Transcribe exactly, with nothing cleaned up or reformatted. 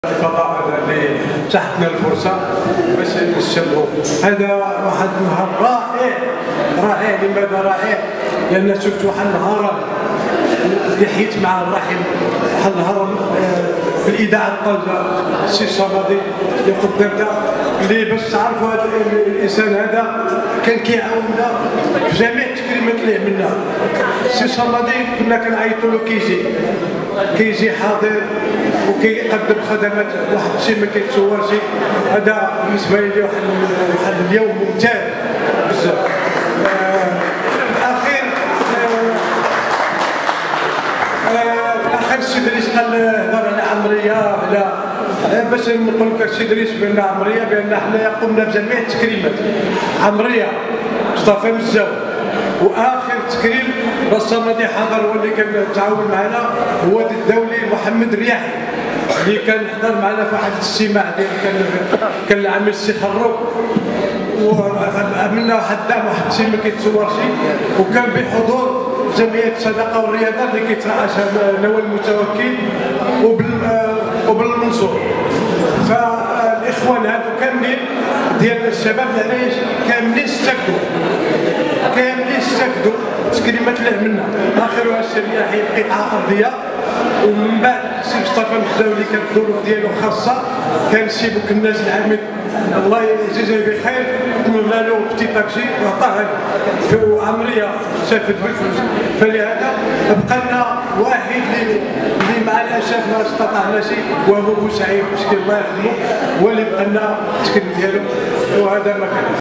الفضاء هذا اللي تحتنا الفرصه باش نستمعوا. هذا واحد النهار رائع رائع. لماذا رائع؟ لان شفت واحد النهار اللي حيت مع الرحم، واحد النهار في الاذاعه طنجه السي الصمدي اللي قدامنا، اللي باش تعرفوا هذا الانسان هذا كان كيعاوننا في جميع التكريمات اللي عملنا. السي الصمدي كنا كنعيطوا له كيجي كيجي حاضر وكيقدم خدمات واحد الشيء ما كيتصورش. هذا بالنسبه لي واحد واحد اليوم ممتاز بزاف. في الاخير في الاخير السي ادريس قال هضر على عمريه، على باش نقول لك السي ادريس بان عمريه بان حنا قمنا بجميع التكريمات. عمريه مصطفى مزاو، واخر تكريم الصمدي حضر هو اللي كان تعاون معنا، هو الدولي محمد الرياحي اللي كان حضر معنا في واحد الاجتماع ديال كان كان العام السي خروق، وعملنا واحد الدعم واحد الشيء ما كيتصورش، وكان بحضور جمعيه الصدقه والرياضه اللي كيترأسها نوال المتوكل وبالمنصور. فالاخوان هذو كاملين ديال الشباب العرايش كاملين استفدوا كاملين استفدوا التكريمات اللي عملنا. اخرها السي الرياحي قطعه ارضيه، ومن بعد السي مصطفى مزاو اللي كانت الظروف ديالو خاصه، كان السي بوكناس العامل الله يجزيه بخير عملنا له بتي تاكسي وعطاه وعمريه استفد بالفلوس. فلهذا بقى لنا واحد اللي اللي مع الاسف ما استطعناش وهو بوسعيد مسكين الله يرحمه، هو اللي بقى لنا التكريم ديالو، وهذا ما كان.